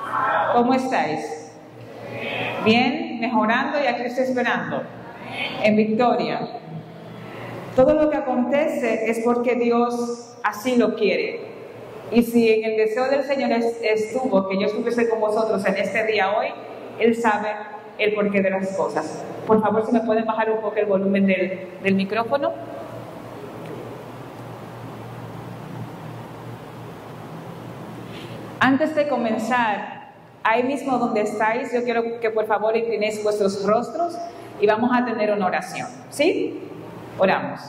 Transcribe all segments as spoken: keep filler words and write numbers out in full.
¿Cómo estáis? Bien, mejorando y aquí estoy esperando. En victoria. Todo lo que acontece es porque Dios así lo quiere. Y si en el deseo del Señor estuvo que yo estuviese con vosotros en este día hoy, Él sabe el porqué de las cosas. Por favor, si me pueden bajar un poco el volumen del, del micrófono. Antes de comenzar, ahí mismo donde estáis, yo quiero que por favor inclinéis vuestros rostros y vamos a tener una oración. ¿Sí? Oramos.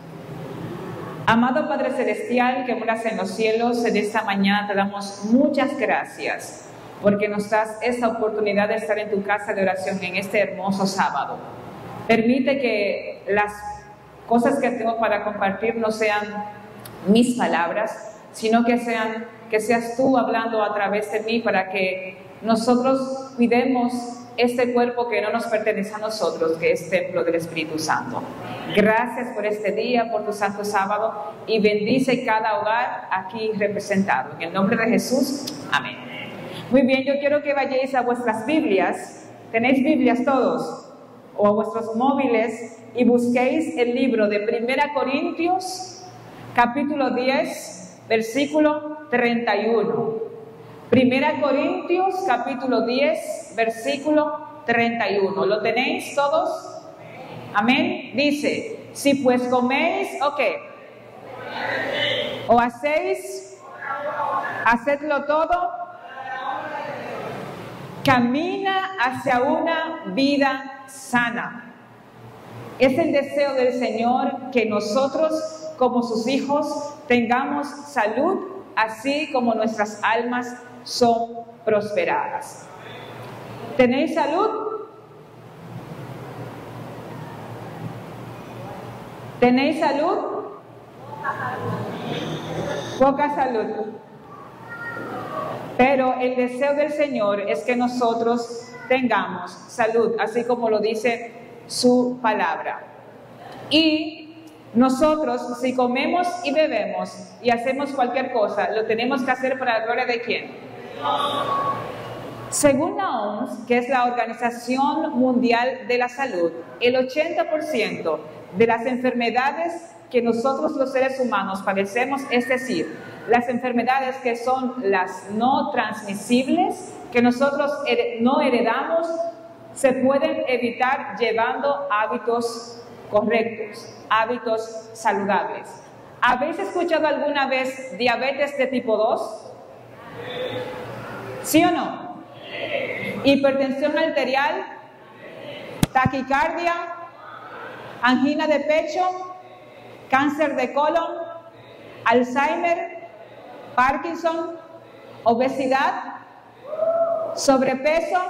Amado Padre Celestial que moras en los cielos, en esta mañana te damos muchas gracias porque nos das esta oportunidad de estar en tu casa de oración en este hermoso sábado. Permite que las cosas que tengo para compartir no sean mis palabras, sino que sean, que seas tú hablando a través de mí para que nosotros cuidemos este cuerpo que no nos pertenece a nosotros, que es templo del Espíritu Santo. Gracias por este día, por tu santo sábado, y bendice cada hogar aquí representado. En el nombre de Jesús, amén. Muy bien, yo quiero que vayáis a vuestras Biblias. ¿Tenéis Biblias todos? O a vuestros móviles, y busquéis el libro de Primera Corintios, capítulo diez, versículo treinta y uno. Primera Corintios, capítulo diez, versículo treinta y uno. ¿Lo tenéis todos? Amén. Dice, si pues coméis, ¿o qué? O hacéis, hacedlo todo, camina hacia una vida sana. Es el deseo del Señor que nosotros, como sus hijos, tengamos salud, así como nuestras almas son prosperadas. ¿Tenéis salud? ¿Tenéis salud? Poca salud. Pero el deseo del Señor es que nosotros tengamos salud, así como lo dice su palabra. Y nosotros, si comemos y bebemos y hacemos cualquier cosa, lo tenemos que hacer para la gloria de ¿quién? Según la O M S, que es la Organización Mundial de la Salud, el ochenta por ciento de las enfermedades que nosotros los seres humanos padecemos, es decir, las enfermedades que son las no transmisibles, que nosotros no heredamos, se pueden evitar llevando hábitos correctos, hábitos saludables. ¿Habéis escuchado alguna vez diabetes de tipo dos? ¿Sí o no? Hipertensión arterial, taquicardia, angina de pecho, cáncer de colon, Alzheimer, Parkinson, obesidad, sobrepeso.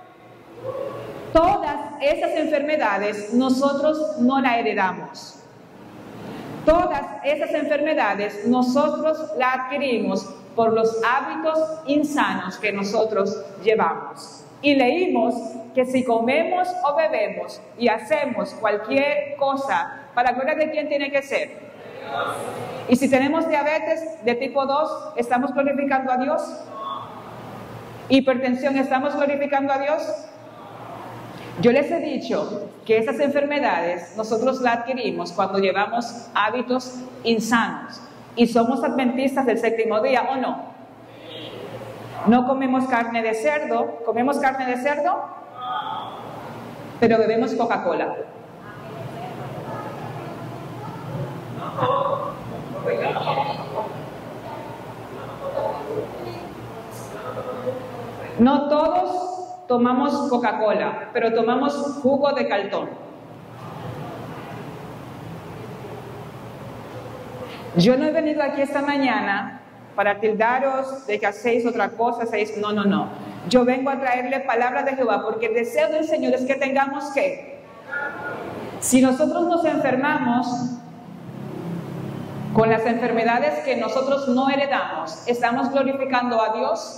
Todas esas enfermedades nosotros no las heredamos. Todas esas enfermedades nosotros las adquirimos por los hábitos insanos que nosotros llevamos. Y leímos que si comemos o bebemos y hacemos cualquier cosa, ¿para la gloria de quién tiene que ser? Dios. Y si tenemos diabetes de tipo dos, ¿estamos glorificando a Dios? Hipertensión, ¿estamos glorificando a Dios? Yo les he dicho que esas enfermedades nosotros las adquirimos cuando llevamos hábitos insanos y somos adventistas del séptimo día, ¿o no? No comemos carne de cerdo, ¿comemos carne de cerdo? Pero bebemos Coca-Cola. No todos tomamos Coca-Cola, pero tomamos jugo de cartón. Yo no he venido aquí esta mañana para tildaros de que hacéis otra cosa, hacéis... No, no, no. Yo vengo a traerle palabra de Jehová, porque el deseo del Señor es que tengamos que... Si nosotros nos enfermamos con las enfermedades que nosotros no heredamos, ¿estamos glorificando a Dios?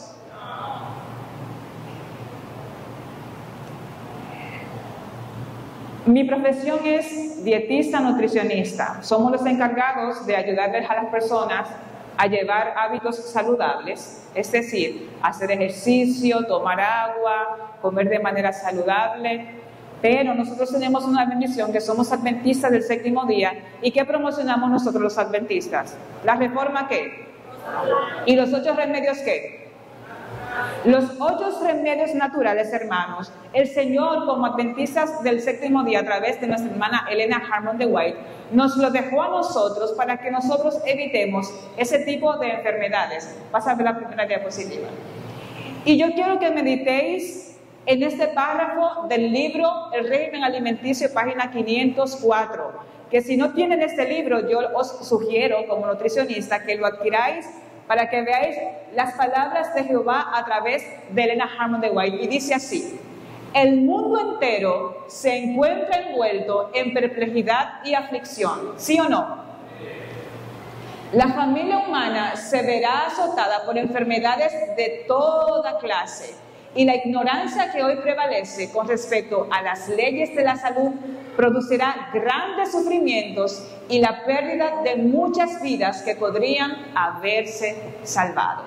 Mi profesión es dietista, nutricionista. Somos los encargados de ayudarles a las personas a llevar hábitos saludables, es decir, hacer ejercicio, tomar agua, comer de manera saludable, pero nosotros tenemos una bendición que somos adventistas del séptimo día. ¿Y qué promocionamos nosotros los adventistas? ¿La reforma qué? ¿Y los ocho remedios qué? Los ocho remedios naturales, hermanos, el Señor, como adventistas del séptimo día, a través de nuestra hermana Elena Harmon de White, nos lo dejó a nosotros para que nosotros evitemos ese tipo de enfermedades. Pásame la primera diapositiva. Y yo quiero que meditéis en este párrafo del libro El régimen alimenticio, página quinientos cuatro, que si no tienen este libro, yo os sugiero como nutricionista que lo adquiráis para que veáis las palabras de Jehová a través de Elena Harmon de White. Y dice así: el mundo entero se encuentra envuelto en perplejidad y aflicción, ¿sí o no? La familia humana se verá azotada por enfermedades de toda clase, y la ignorancia que hoy prevalece con respecto a las leyes de la salud producirá grandes sufrimientos y la pérdida de muchas vidas que podrían haberse salvado.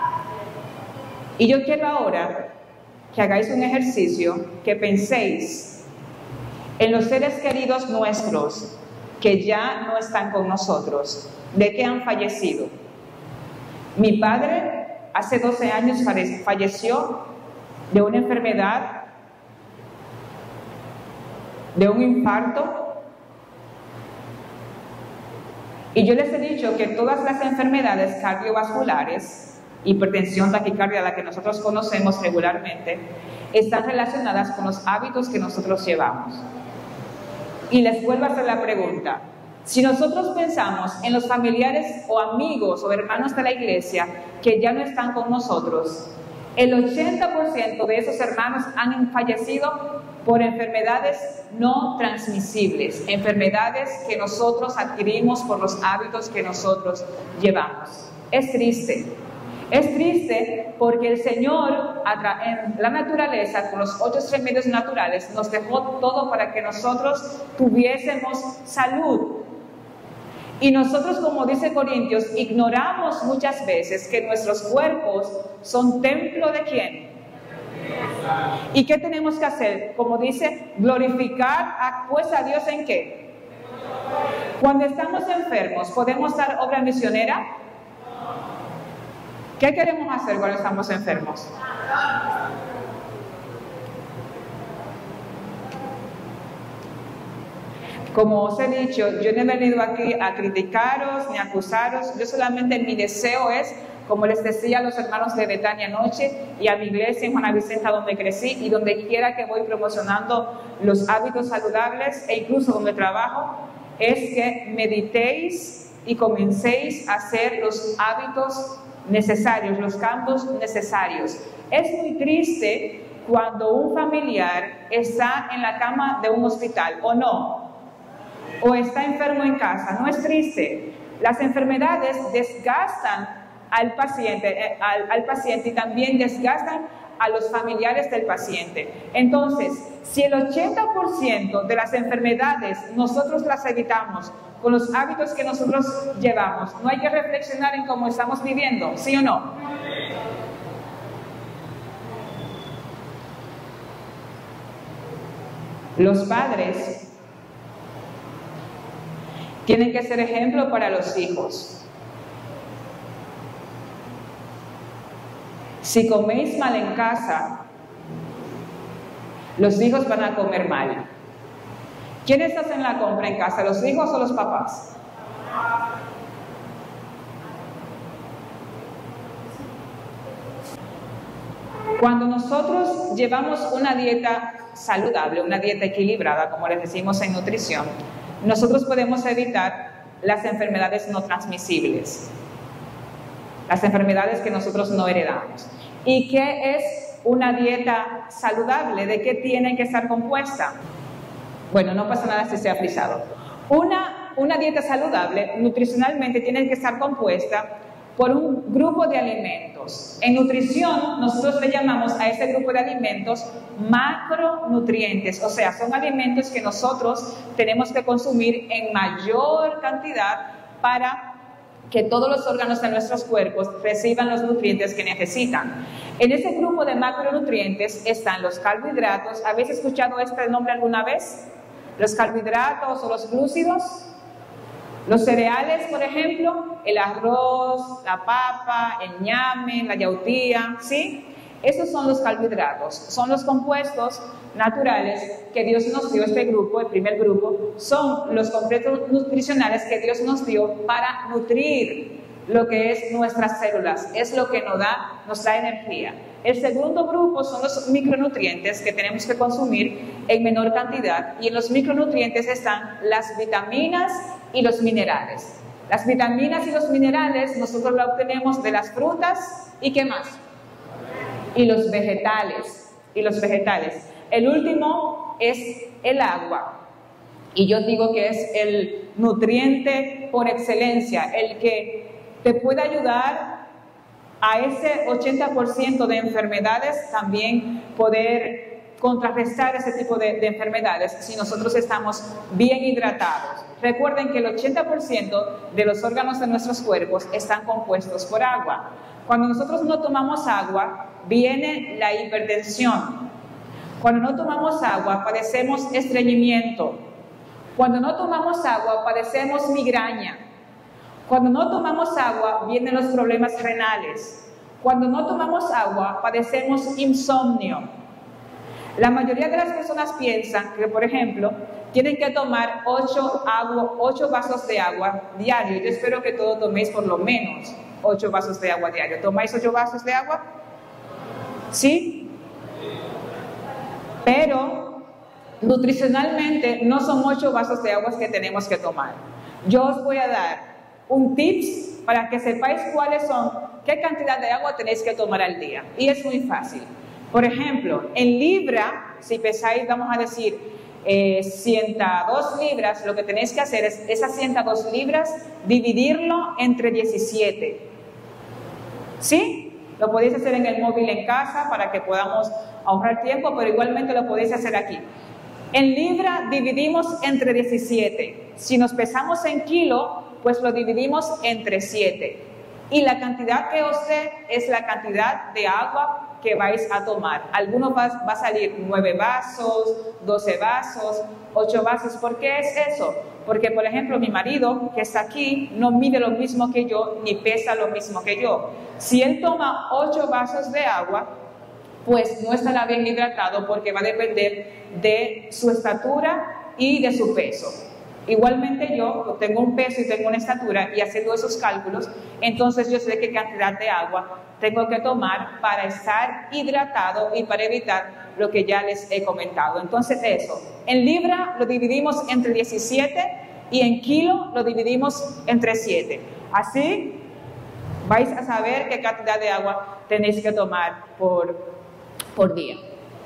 Y yo quiero ahora que hagáis un ejercicio, que penséis en los seres queridos nuestros que ya no están con nosotros, de que han fallecido. Mi padre hace doce años falleció de una enfermedad, de un infarto, y yo les he dicho que todas las enfermedades cardiovasculares, hipertensión, taquicardia, la que nosotros conocemos regularmente, están relacionadas con los hábitos que nosotros llevamos. Y les vuelvo a hacer la pregunta: si nosotros pensamos en los familiares o amigos o hermanos de la iglesia que ya no están con nosotros, el ochenta por ciento de esos hermanos han fallecido por enfermedades no transmisibles, enfermedades que nosotros adquirimos por los hábitos que nosotros llevamos. Es triste. Es triste porque el Señor, en la naturaleza, con los ocho remedios naturales, nos dejó todo para que nosotros tuviésemos salud. Y nosotros, como dice Corintios, ignoramos muchas veces que nuestros cuerpos son templo de ¿quién? ¿Y qué tenemos que hacer? Como dice, glorificar a, pues a Dios ¿en qué? Cuando estamos enfermos, ¿podemos dar obra misionera? ¿Qué queremos hacer cuando estamos enfermos? Como os he dicho, yo no he venido aquí a criticaros ni a acusaros. Yo solamente, mi deseo es, como les decía a los hermanos de Betania anoche y a mi iglesia en Juana Vicenta, donde crecí, y donde quiera que voy promocionando los hábitos saludables e incluso donde trabajo, es que meditéis y comencéis a hacer los hábitos necesarios, los cambios necesarios. Es muy triste cuando un familiar está en la cama de un hospital, ¿o no? O está enfermo en casa. No es triste. Las enfermedades desgastan al paciente, eh, al, al paciente y también desgastan a los familiares del paciente. Entonces, si el ochenta por ciento de las enfermedades nosotros las evitamos con los hábitos que nosotros llevamos, no hay que reflexionar en cómo estamos viviendo, ¿sí o no? Los padres tienen que ser ejemplo para los hijos. Si coméis mal en casa, los hijos van a comer mal. ¿Quiénes hacen la compra en casa, los hijos o los papás? Cuando nosotros llevamos una dieta saludable, una dieta equilibrada, como les decimos en nutrición, nosotros podemos evitar las enfermedades no transmisibles, las enfermedades que nosotros no heredamos. ¿Y qué es una dieta saludable? ¿De qué tiene que estar compuesta? Bueno, no pasa nada si se ha frisado. Una, una dieta saludable, nutricionalmente, tiene que estar compuesta por un grupo de alimentos. En nutrición, nosotros le llamamos a ese grupo de alimentos macronutrientes, o sea, son alimentos que nosotros tenemos que consumir en mayor cantidad para que todos los órganos de nuestros cuerpos reciban los nutrientes que necesitan. En ese grupo de macronutrientes están los carbohidratos. ¿Habéis escuchado este nombre alguna vez? Los carbohidratos o los glúcidos. Los cereales, por ejemplo, el arroz, la papa, el ñame, la yautía, ¿sí? Esos son los carbohidratos, son los compuestos naturales que Dios nos dio, este grupo, el primer grupo, son los compuestos nutricionales que Dios nos dio para nutrir lo que es nuestras células, es lo que nos da, nos da energía. El segundo grupo son los micronutrientes que tenemos que consumir en menor cantidad, y en los micronutrientes están las vitaminas y los minerales. Las vitaminas y los minerales nosotros los obtenemos de las frutas y ¿qué más? Y los vegetales, y los vegetales. El último es el agua, y yo digo que es el nutriente por excelencia, el que te puede ayudar a ese ochenta por ciento de enfermedades, también poder contrarrestar ese tipo de, de enfermedades si nosotros estamos bien hidratados. Recuerden que el ochenta por ciento de los órganos de nuestros cuerpos están compuestos por agua. Cuando nosotros no tomamos agua, viene la hipertensión. Cuando no tomamos agua, padecemos estreñimiento. Cuando no tomamos agua, padecemos migraña. Cuando no tomamos agua, vienen los problemas renales. Cuando no tomamos agua, padecemos insomnio. La mayoría de las personas piensan que, por ejemplo, tienen que tomar ocho, agua, ocho vasos de agua diario. Yo espero que todos toméis por lo menos ocho vasos de agua diario. ¿Tomáis ocho vasos de agua? ¿Sí? Pero nutricionalmente no son ocho vasos de agua que tenemos que tomar. Yo os voy a dar un tips para que sepáis cuáles son, qué cantidad de agua tenéis que tomar al día. Y es muy fácil. Por ejemplo, en libra, si pesáis, vamos a decir, eh, ciento dos libras, lo que tenéis que hacer es esas ciento dos libras, dividirlo entre diecisiete. ¿Sí? Lo podéis hacer en el móvil en casa para que podamos ahorrar tiempo, pero igualmente lo podéis hacer aquí. En libra dividimos entre diecisiete. Si nos pesamos en kilo, pues lo dividimos entre siete. Y la cantidad que os dé es la cantidad de agua que vais a tomar. Algunos va, va a salir nueve vasos, doce vasos, ocho vasos. ¿Por qué es eso? Porque, por ejemplo, mi marido, que está aquí, no mide lo mismo que yo, ni pesa lo mismo que yo. Si él toma ocho vasos de agua, pues no estará bien hidratado, porque va a depender de su estatura y de su peso. Igualmente yo tengo un peso y tengo una estatura, y haciendo esos cálculos, entonces yo sé qué cantidad de agua tengo que tomar para estar hidratado y para evitar lo que ya les he comentado. Entonces eso, en libra lo dividimos entre diecisiete y en kilo lo dividimos entre siete. Así vais a saber qué cantidad de agua tenéis que tomar por, por día.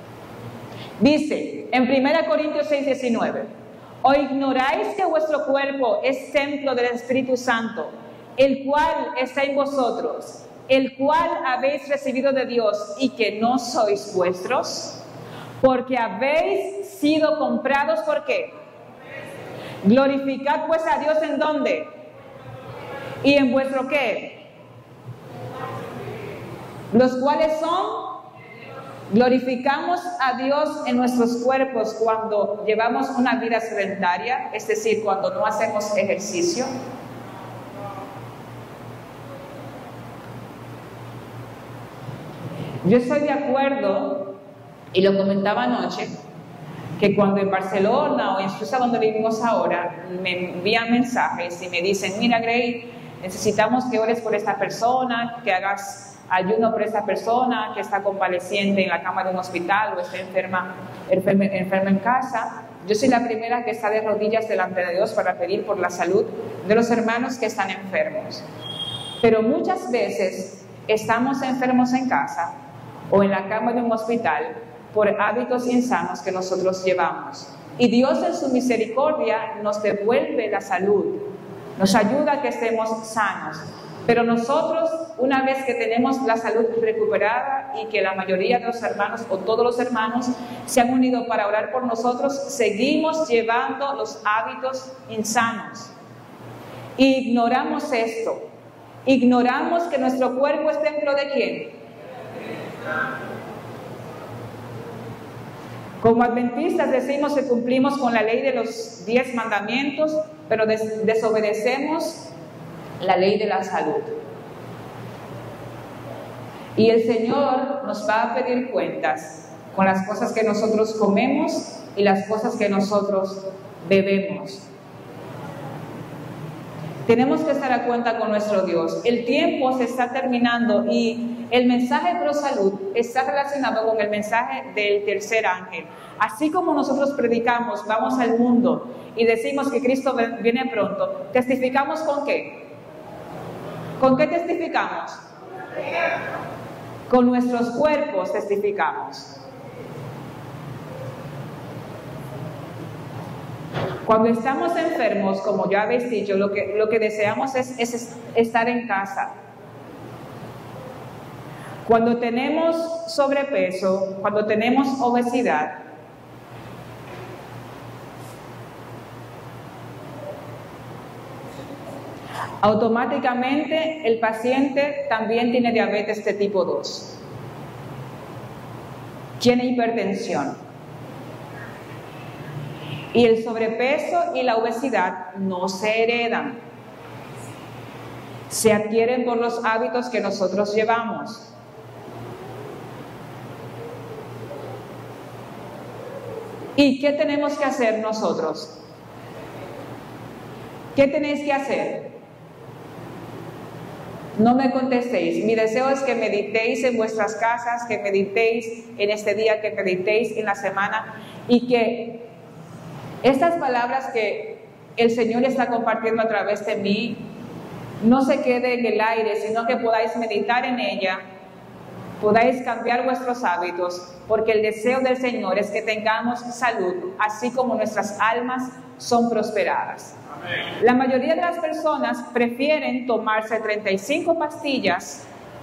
Dice en primera Corintios seis, diecinueve, ¿o ignoráis que vuestro cuerpo es templo del Espíritu Santo, el cual está en vosotros, el cual habéis recibido de Dios, y que no sois vuestros? Porque habéis sido comprados, ¿por qué? Glorificad pues a Dios, ¿en dónde? ¿Y en vuestro qué? Los cuales son... Glorificamos a Dios en nuestros cuerpos cuando llevamos una vida sedentaria, es decir, cuando no hacemos ejercicio. Yo estoy de acuerdo, y lo comentaba anoche, que cuando en Barcelona o en Suiza, donde vivimos ahora, me envían mensajes y me dicen, mira Grey, necesitamos que ores por esta persona, que hagas ayuno por esta persona que está convaleciente en la cama de un hospital o está enferma, enferma, enferma en casa. Yo soy la primera que está de rodillas delante de Dios para pedir por la salud de los hermanos que están enfermos. Pero muchas veces estamos enfermos en casa o en la cama de un hospital por hábitos insanos que nosotros llevamos. Y Dios en su misericordia nos devuelve la salud, nos ayuda a que estemos sanos. Pero nosotros, una vez que tenemos la salud recuperada y que la mayoría de los hermanos o todos los hermanos se han unido para orar por nosotros, seguimos llevando los hábitos insanos. Ignoramos esto. Ignoramos que nuestro cuerpo es templo de ¿quién? Como adventistas decimos que cumplimos con la ley de los diez mandamientos, pero des- desobedecemos la ley de la salud. Y el Señor nos va a pedir cuentas con las cosas que nosotros comemos y las cosas que nosotros bebemos. Tenemos que estar a cuenta con nuestro Dios. El tiempo se está terminando y el mensaje pro salud está relacionado con el mensaje del tercer ángel. Así como nosotros predicamos, vamos al mundo y decimos que Cristo viene pronto, ¿testificamos con qué? ¿Con qué testificamos? Con nuestros cuerpos testificamos. Cuando estamos enfermos, como ya habéis dicho, lo que, lo que deseamos es, es estar en casa. Cuando tenemos sobrepeso, cuando tenemos obesidad, automáticamente el paciente también tiene diabetes de tipo dos, tiene hipertensión. Y el sobrepeso y la obesidad no se heredan, se adquieren por los hábitos que nosotros llevamos. ¿Y qué tenemos que hacer nosotros? ¿Qué tenéis que hacer? No me contestéis. Mi deseo es que meditéis en vuestras casas, que meditéis en este día, que meditéis en la semana y que estas palabras que el Señor está compartiendo a través de mí no se quede en el aire, sino que podáis meditar en ella, podáis cambiar vuestros hábitos, porque el deseo del Señor es que tengamos salud, así como nuestras almas son prosperadas. Amén. La mayoría de las personas prefieren tomarse treinta y cinco pastillas,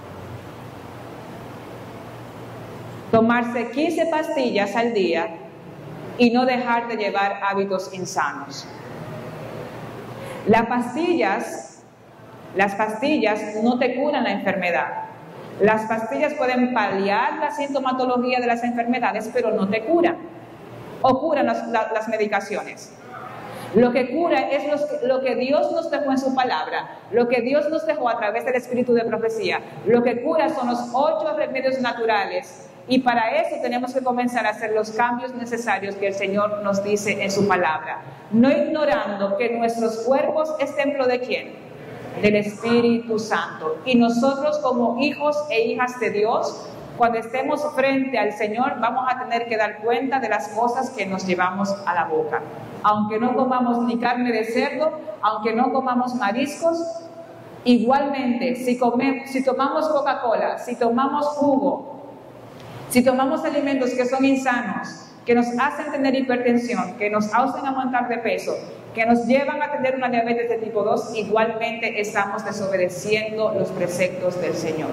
tomarse quince pastillas al día y no dejar de llevar hábitos insanos. Las pastillas, las pastillas no te curan la enfermedad. Las pastillas pueden paliar la sintomatología de las enfermedades, pero no te curan. O curan las, la, las medicaciones. Lo que cura es los, lo que Dios nos dejó en su palabra, lo que Dios nos dejó a través del espíritu de profecía. Lo que cura son los ocho remedios naturales. Y para eso tenemos que comenzar a hacer los cambios necesarios que el Señor nos dice en su palabra. No ignorando que nuestros cuerpos es templo de ¿quién? Del Espíritu Santo. Y nosotros como hijos e hijas de Dios, cuando estemos frente al Señor, vamos a tener que dar cuenta de las cosas que nos llevamos a la boca. Aunque no comamos ni carne de cerdo, aunque no comamos mariscos, igualmente, si, comemos, si tomamos Coca-Cola, si tomamos jugo, si tomamos alimentos que son insanos, que nos hacen tener hipertensión, que nos hacen aumentar de peso, que nos llevan a tener una diabetes de tipo dos, igualmente estamos desobedeciendo los preceptos del Señor.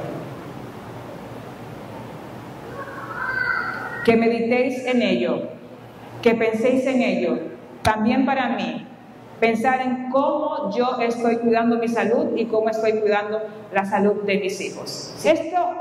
Que meditéis en ello, que penséis en ello. También para mí, pensar en cómo yo estoy cuidando mi salud y cómo estoy cuidando la salud de mis hijos. Esto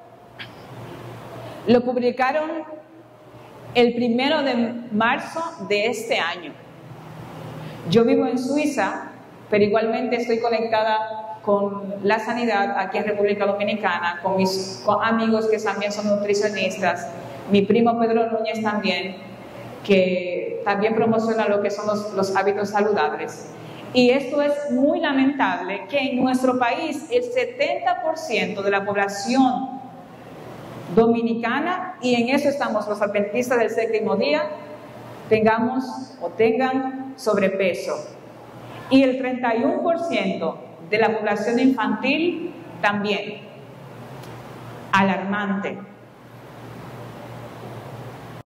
lo publicaron el primero de marzo de este año. Yo vivo en Suiza, pero igualmente estoy conectada con la sanidad aquí en República Dominicana, con mis con amigos que también son nutricionistas, mi primo Pedro Núñez también, que también promociona lo que son los, los hábitos saludables. Y esto es muy lamentable que en nuestro país el setenta por ciento de la población dominicana, y en eso estamos los adventistas del séptimo día, tengamos o tengan sobrepeso. Y el treinta y uno por ciento de la población infantil también. Alarmante.